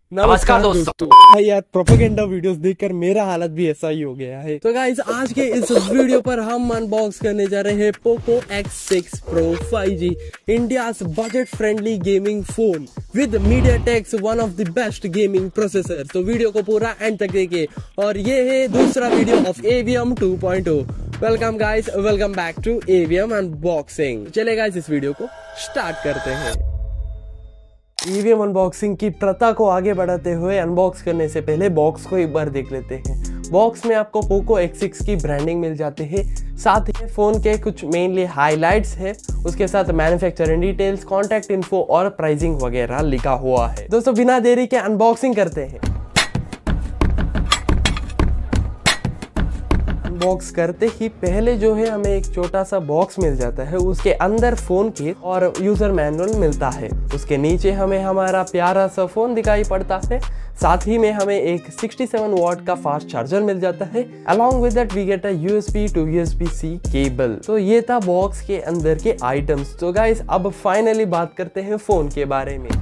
नमस्कार दोस्तों। भाई यार प्रोपेगेंडा वीडियोस देखकर मेरा हालत भी ऐसा ही हो गया है। तो गाइस आज के इस वीडियो पर हम अनबॉक्स करने जा रहे हैं Poco X6 Pro 5G, India's budget friendly gaming phone with MediaTek's one of the best gaming processor. तो वीडियो को पूरा एंड तक देखिए और ये है दूसरा video of AVM 2.0। Welcome guys, welcome back to AVM unboxing. चले गाइस इस वीडियो को स्टार्ट करते हैं। EVM अनबॉक्सिंग की प्रथा को आगे बढ़ाते हुए अनबॉक्स करने से पहले बॉक्स को एक बार देख लेते हैं। बॉक्स में आपको पोको X6 की ब्रांडिंग मिल जाती है, साथ ही फोन के कुछ मेनली हाइलाइट्स है, उसके साथ मैन्युफैक्चरिंग डिटेल्स, कॉन्टैक्ट इन्फो और प्राइसिंग वगैरह लिखा हुआ है। दोस्तों बिना देरी के अनबॉक्सिंग करते हैं। बॉक्स करते ही पहले जो है हमें एक छोटा सा बॉक्स मिल जाता है, उसके अंदर फोन के और यूजर मैनुअल मिलता है। उसके नीचे हमें हमारा प्यारा सा फोन दिखाई पड़ता है, साथ ही में हमें एक 67 वॉट का फास्ट चार्जर मिल जाता है। Along with that we get a USB to USB-C cable. तो ये था बॉक्स के अंदर के आइटम्स। तो गाइस अब फाइनली बात करते हैं फोन के बारे में।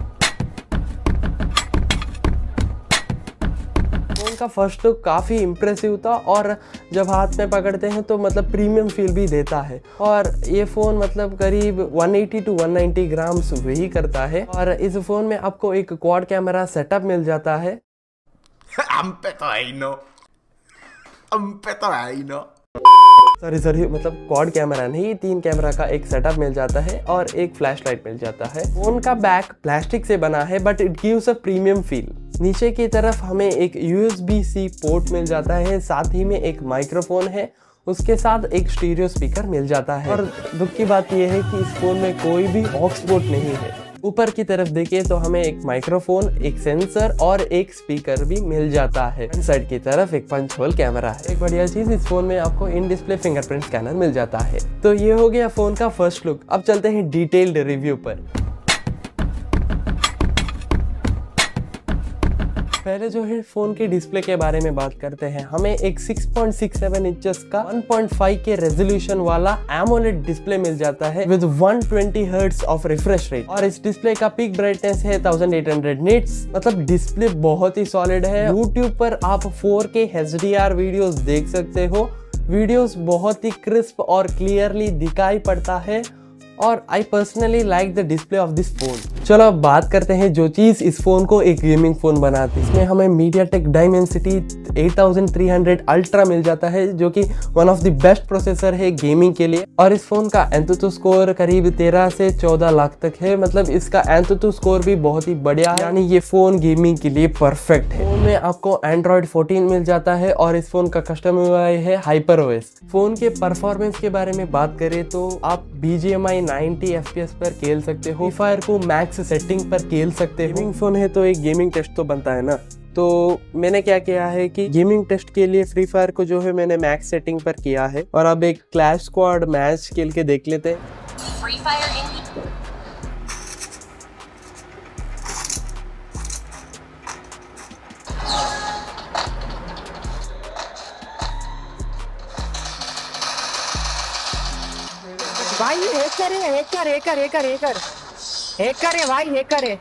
का फर्स्ट लुक काफ़ी इम्प्रेसिव था और जब हाथ में पकड़ते हैं तो मतलब प्रीमियम फील भी देता है। और ये फ़ोन मतलब करीब 180 to 190 ग्राम्स वही करता है। और इस फ़ोन में आपको एक क्वाड कैमरा सेटअप मिल जाता है। सॉरी मतलब क्वाड कैमरा नहीं, 3 कैमरा का एक सेटअप मिल जाता है और एक फ्लैशलाइट मिल जाता है। फोन का बैक प्लास्टिक से बना है but it gives a premium feel. नीचे की तरफ हमें एक USB-C पोर्ट मिल जाता है, साथ ही में एक माइक्रोफोन है, उसके साथ एक स्टीरियो स्पीकर मिल जाता है। और दुख की बात यह है कि इस फोन में कोई भी ऑक्स पोर्ट नहीं है। ऊपर की तरफ देखें तो हमें एक माइक्रोफोन, एक सेंसर और एक स्पीकर भी मिल जाता है। साइड की तरफ एक पंच होल कैमरा है। एक बढ़िया चीज इस फोन में आपको इन डिस्प्ले फिंगरप्रिंट स्कैनर मिल जाता है। तो ये हो गया फोन का फर्स्ट लुक। अब चलते हैं डिटेल्ड रिव्यू पर। पहले जो है फोन के डिस्प्ले के बारे में बात करते हैं। हमें एक 6.67 इंचेस का 1.5 के रेजोल्यूशन वाला एमोलेड डिस्प्ले मिल जाता है with 120 hertz of refresh rate. और इस डिस्प्ले का पीक ब्राइटनेस है 1800 निट्स। मतलब डिस्प्ले बहुत ही सॉलिड है। YouTube पर आप 4K HDR वीडियोस देख सकते हो। वीडियोस बहुत ही क्रिस्प और क्लियरली दिखाई पड़ता है और I personally like the display of this phone. चलो अब बात करते हैं जो चीज़ इस फोन को एक गेमिंग फोन बनाती है। इसमें हमें MediaTek Dimensity 8300 अल्ट्रा मिल जाता है, जो कि one of the best processor है गेमिंग के लिए। और इस फोन का एंतुतु स्कोर करीब 13 से 14 लाख तक है। मतलब इसका एंतुतु स्कोर भी बहुत ही बढ़िया है, यानी ये फोन गेमिंग के लिए परफेक्ट है। फोन में आपको Android 14 मिल जाता है और इस फोन का कस्टम UI है HyperOS। फोन के परफॉर्मेंस के बारे में बात करें तो आप BGMI 90 FPS पर खेल सकते हो, फ्री फायर को मैक्स सेटिंग पर खेल सकते हो। गेमिंग फोन है तो एक गेमिंग टेस्ट तो बनता है ना। तो मैंने क्या किया है कि गेमिंग टेस्ट के लिए फ्री फायर को जो है मैंने मैक्स सेटिंग पर किया है। और अब एक क्लैश स्क्वाड मैच खेल के देख लेते हैं। भाई हैकर है, भाई हैकर है।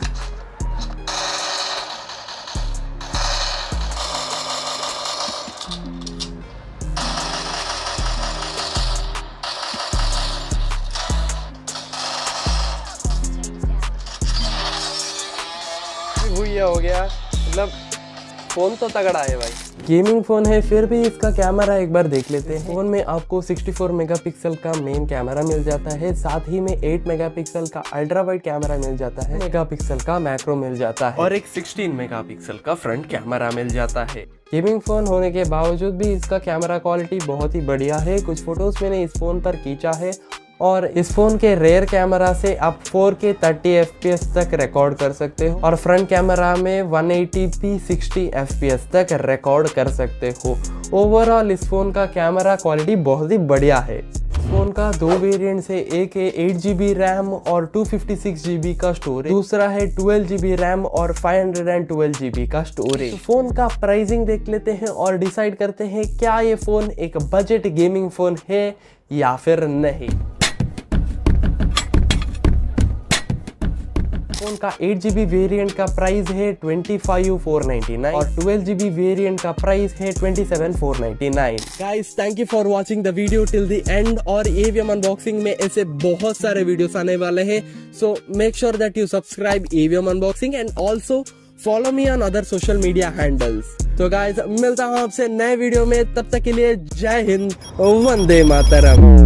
भूया हो गया। मतलब फोन तो तगड़ा है भाई। गेमिंग फोन है फिर भी इसका कैमरा एक बार देख लेते हैं। फोन में आपको 64 मेगापिक्सल का मेन कैमरा मिल जाता है, साथ ही में 8 मेगापिक्सल का अल्ट्रा वाइड कैमरा मिल जाता है, मेगापिक्सल का मैक्रो मिल जाता है और एक 16 मेगापिक्सल का फ्रंट कैमरा मिल जाता है। गेमिंग फोन होने के बावजूद भी इसका कैमरा क्वालिटी बहुत ही बढ़िया है। कुछ फोटोज मैंने इस फोन पर खींचा है और इस फोन के रेयर कैमरा से आप 4K 30 FPS तक रिकॉर्ड कर सकते हो और फ्रंट कैमरा में 180p 60 FPS तक रिकॉर्ड कर सकते हो। ओवरऑल इस फोन का कैमरा क्वालिटी बहुत ही बढ़िया है। इस फोन का 2 वेरिएंट्स है, एक है 8GB रैम और 256GB का स्टोरेज, दूसरा है 12GB रैम और 512GB का स्टोरेज। फोन का प्राइसिंग देख लेते हैं और डिसाइड करते हैं क्या ये फोन एक बजट गेमिंग फोन है या फिर नहीं। फोन का 8GB वेरिएंट का प्राइस है 25,499 और 12GB वेरिएंट का प्राइस है 27,499। Guys thank you for watching the video till the end. और AVM अनबॉक्सिंग में ऐसे बहुत सारे वीडियोस आने वाले हैं, so make sure that you subscribe AVM unboxing and also follow me on other social media handles. तो गाइस मिलता हूँ आपसे नए वीडियो में, तब तक के लिए जय हिंद, वंदे मातरम।